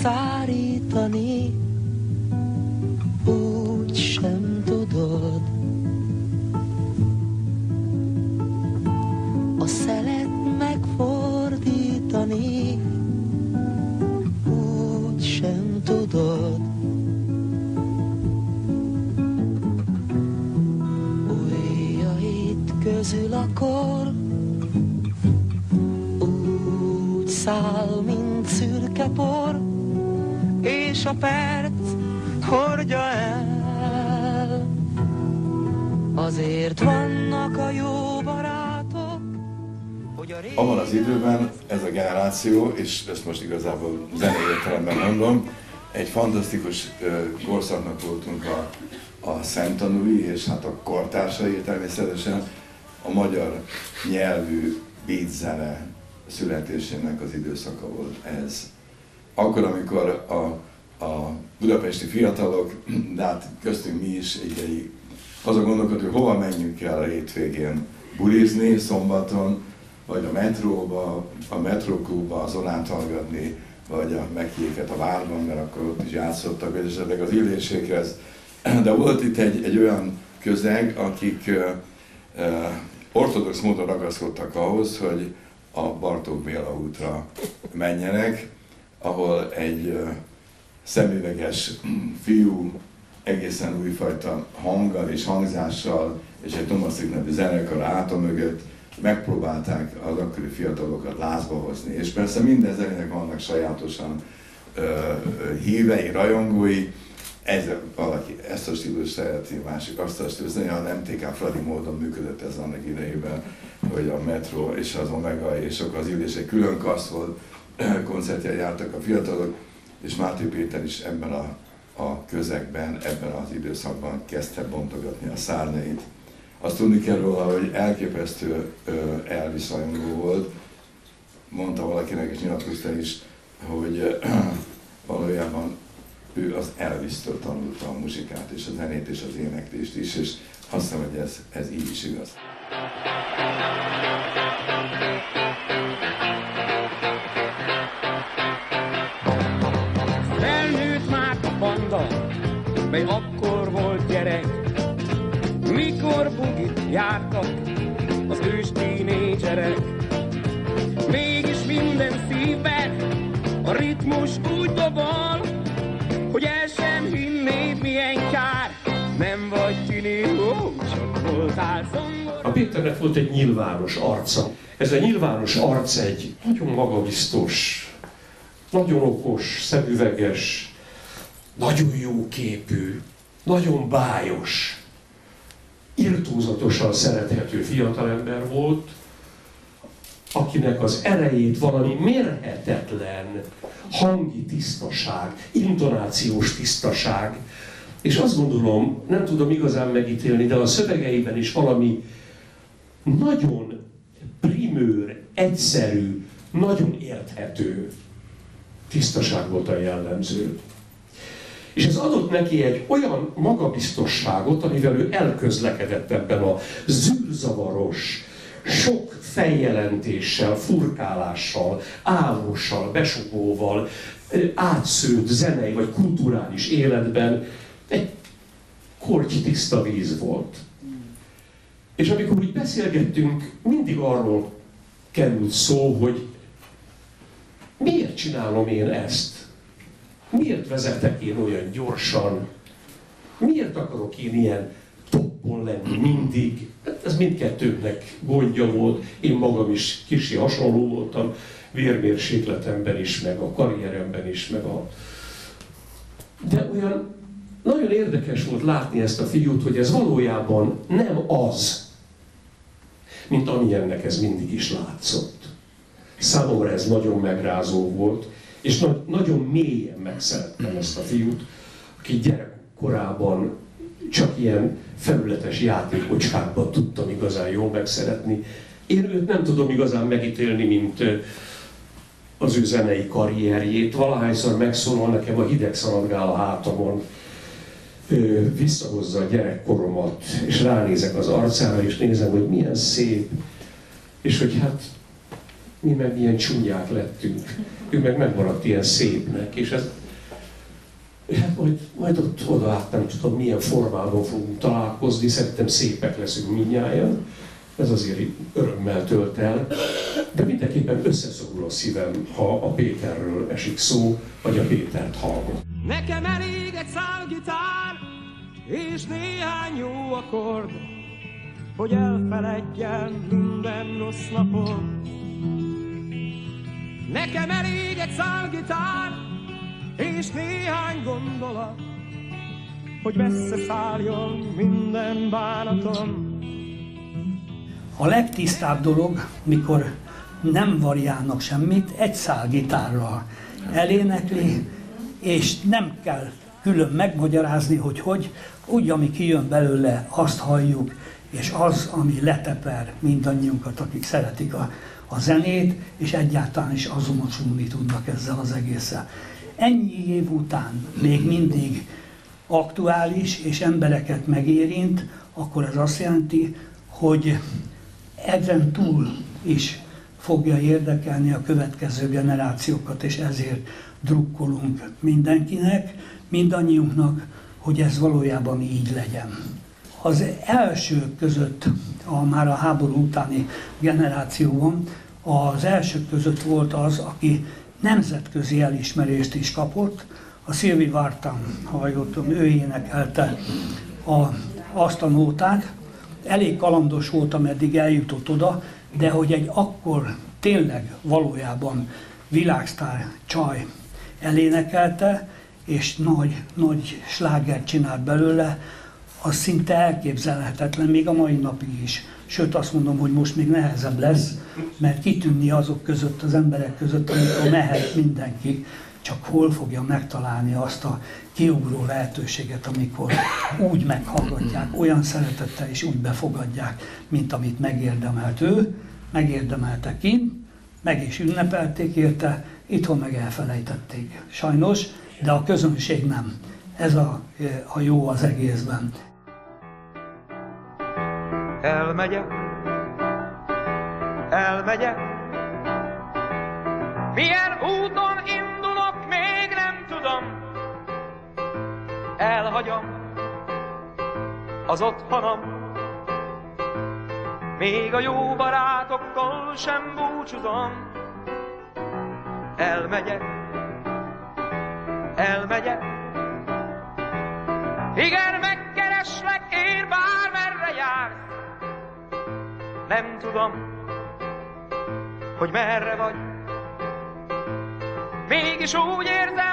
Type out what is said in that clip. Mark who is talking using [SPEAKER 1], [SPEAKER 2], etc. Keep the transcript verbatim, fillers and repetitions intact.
[SPEAKER 1] szárítani, úgy sem tudod. A szelet megfordítani, úgy sem tudod. Ujjaid közül a kor úgy száll, mint szürke por, és a perc hordja el. Azért vannak a jó barátok, hogy a régi...
[SPEAKER 2] Abban az időben ez a generáció, és ezt most igazából zenei értelemben mondom, egy fantasztikus uh, korszaknak voltunk a, a szemtanúi, és hát a kortársai természetesen a magyar nyelvű beatzene születésének az időszaka volt ez. Akkor, amikor a, a budapesti fiatalok, de hát köztünk mi is így azon gondolkodunk, hogy hova menjünk el a hétvégén bulizni, szombaton, vagy a metróba, a metróklubba, a Zonát hallgatni, vagy a Mekiéket a Várban, mert akkor ott is játszottak, és esetleg az Illésékhez. De volt itt egy, egy olyan közeg, akik uh, uh, ortodox módon ragaszkodtak ahhoz, hogy a Bartók Béla útra menjenek, ahol egy uh, szemüveges fiú egészen újfajta hanggal és hangzással, és egy Tomasztik nevű zenekar áta mögött megpróbálták az akkori fiatalokat lázba hozni. És persze minden zenének vannak sajátosan uh, hívei, rajongói. Ez, valaki ezt a stílus szereti, másik azt a stílus, a em té ká Fradi módon működött ez annak idejében, hogy a Metro és az Omega és akkor az Illések külön kaszt volt, koncertjel jártak a fiatalok, és Máté Péter is ebben a, a közegben, ebben az időszakban kezdte bontogatni a szárnyait. Azt tudni kell róla, hogy elképesztő Elvis rajongó volt. Mondta valakinek, és nyilatkozta is, hogy valójában ő az Elvis-től tanulta a muzsikát, és a zenét, és az éneklést is, és azt hiszem, hogy ez, ez így is igaz.
[SPEAKER 3] Felnőtt már a banda, mely akkor volt gyerek, mikor bugit jártak az ős tínédzserek. Mégis minden szívben a ritmus úgy dobol, hogy el sem hinnéd, milyen kár, nem vagy tini, ó, csak voltál zongor.
[SPEAKER 4] A Péternek volt egy nyilvános arca. Ez a nyilvános arc egy nagyon magabiztos, nagyon okos, szemüveges, nagyon jó képű, nagyon bájos, irtózatosan szerethető fiatalember volt, akinek az erejét valami mérhetetlen hangi tisztaság, intonációs tisztaság, és azt gondolom, nem tudom igazán megítélni, de a szövegeiben is valami nagyon primőr, egyszerű, nagyon érthető tisztaság volt a jellemző. És ez adott neki egy olyan magabiztosságot, amivel ő elközlekedett ebben a zűrzavaros, sok feljelentéssel, furkálással, ávossal, besugóval, átszőtt zenei vagy kulturális életben egy kortytiszta víz volt. És amikor úgy beszélgettünk, mindig arról került szó, hogy miért csinálom én ezt? Miért vezetek én olyan gyorsan? Miért akarok én ilyen toppon lenni mindig? Ez mindkettőnknek gondja volt. Én magam is kicsi hasonló voltam, vérmérsékletemben is, meg a karrieremben is, meg a... De olyan nagyon érdekes volt látni ezt a fiút, hogy ez valójában nem az, mint amilyennek ez mindig is látszott. Számomra ez nagyon megrázó volt, és na nagyon mélyen megszerettem ezt a fiút, aki gyerekkorában csak ilyen felületes játékocskákban tudtam igazán jól megszeretni. Én őt nem tudom igazán megítélni, mint az ő zenei karrierjét. Valahányszor megszólal nekem a hideg szaladgál a hátamon, visszahozza a gyerekkoromat, és ránézek az arcára, és nézem, hogy milyen szép, és hogy hát mi meg ilyen csúnyák lettünk. Ő meg megmaradt ilyen szépnek, és ez hát majd, majd ott oda át nem tudom, milyen formában fogunk találkozni, szerintem szépek leszünk mindnyájan. Ez azért örömmel tölt el, de mindenképpen összeszorul a szívem, ha a Péterről esik szó, vagy a Pétert hallom.
[SPEAKER 1] Nekem elég egy szál gitár, és néhány jó akkord, hogy elfeledjen minden rossz napon. Nekem elég egy szál gitár, és néhány gondolat, hogy messze szálljon minden bánatom.
[SPEAKER 5] A legtisztább dolog, mikor nem variálnak semmit, egy szál gitárral elénekli, és nem kell külön megmagyarázni, hogy hogy, úgy, ami kijön belőle, azt halljuk, és az, ami leteper mindannyiunkat, akik szeretik a, a zenét, és egyáltalán is azonosulni tudnak ezzel az egésszel. Ennyi év után még mindig aktuális, és embereket megérint, akkor ez azt jelenti, hogy ezen túl is fogja érdekelni a következő generációkat, és ezért drukkolunk mindenkinek, mindannyiunknak, hogy ez valójában így legyen. Az elsők között, a, már a háború utáni generációban, az elsők között volt az, aki nemzetközi elismerést is kapott. A Sylvie Vartan, ha jól tudom, ő énekelte a, azt a nótát. Elég kalandos volt, ameddig eljutott oda, de hogy egy akkor tényleg valójában világsztár csaj elénekelte, és nagy, nagy slágert csinált belőle, az szinte elképzelhetetlen, még a mai napig is. Sőt, azt mondom, hogy most még nehezebb lesz, mert kitűnni azok között, az emberek között, amikor mehet mindenki, csak hol fogja megtalálni azt a kiugró lehetőséget, amikor úgy meghallgatják, olyan szeretettel és úgy befogadják, mint amit megérdemelt ő, megérdemelte ki, meg is ünnepelték érte, itthon meg elfelejtették. Sajnos, de a közönség nem. Ez a, a jó az egészben.
[SPEAKER 1] Elmegyek, elmegyek, milyen úton indulok, még nem tudom. Elhagyom az otthonom, még a jó barátoktól sem búcsúzom. Elmegyek, elmegyek, igen, megkereslek én, bármerre jársz. Nem tudom, hogy merre vagy, mégis úgy érzem,